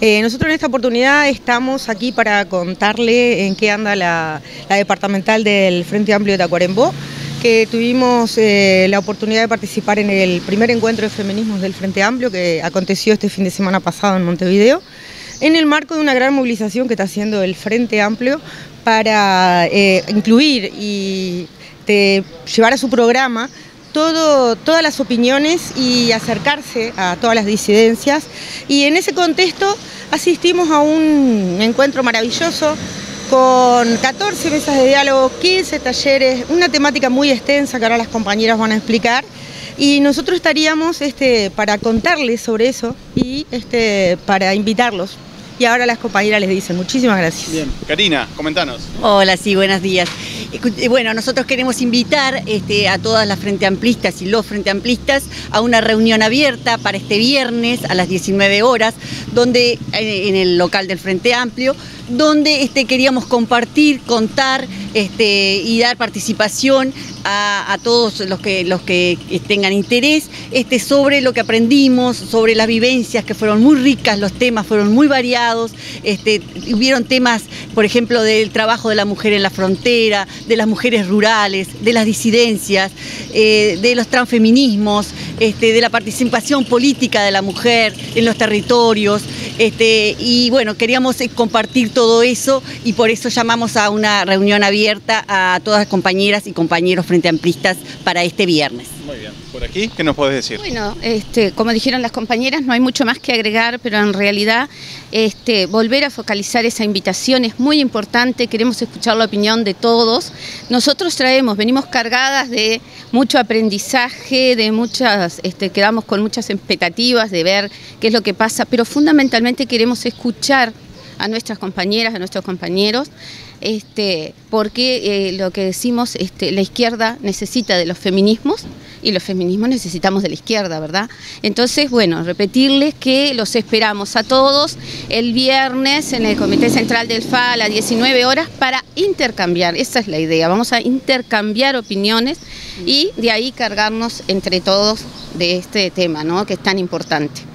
Nosotros en esta oportunidad estamos aquí para contarle en qué anda la departamental del Frente Amplio de Tacuarembó, que tuvimos la oportunidad de participar en el primer encuentro de feminismos del Frente Amplio que aconteció este fin de semana pasado en Montevideo, en el marco de una gran movilización que está haciendo el Frente Amplio para incluir y llevar a su programa todas las opiniones y acercarse a todas las disidencias. Y en ese contexto asistimos a un encuentro maravilloso con 14 mesas de diálogo, 15 talleres, una temática muy extensa que ahora las compañeras van a explicar. Y nosotros estaríamos para contarles sobre eso y para invitarlos. Y ahora las compañeras les dicen muchísimas gracias. Bien, Karina, comentanos. Hola, sí, buenos días. Bueno, nosotros queremos invitar a todas las Frente Amplistas y los Frente Amplistas a una reunión abierta para este viernes a las 19 horas, donde, en el local del Frente Amplio, donde queríamos compartir, contar y dar participación a todos los que tengan interés sobre lo que aprendimos, sobre las vivencias que fueron muy ricas, los temas fueron muy variados, hubieron temas, por ejemplo, del trabajo de la mujer en la frontera, de las mujeres rurales, de las disidencias, de los transfeminismos, de la participación política de la mujer en los territorios, y bueno, queríamos compartir todo eso y por eso llamamos a una reunión abierta a todas las compañeras y compañeros Frente Amplistas para este viernes. Muy bien. ¿Por aquí qué nos puedes decir? Bueno, como dijeron las compañeras, no hay mucho más que agregar, pero en realidad volver a focalizar esa invitación es muy importante. Queremos escuchar la opinión de todos. Nosotros venimos cargadas de mucho aprendizaje, quedamos con muchas expectativas de ver qué es lo que pasa, pero fundamentalmente queremos escuchar a nuestras compañeras, a nuestros compañeros, porque lo que decimos, la izquierda necesita de los feminismos y los feminismos necesitamos de la izquierda, ¿verdad? Entonces, bueno, repetirles que los esperamos a todos el viernes en el Comité Central del FA a las 19 horas para intercambiar, esa es la idea, vamos a intercambiar opiniones y de ahí cargarnos entre todos de este tema, ¿no?, que es tan importante.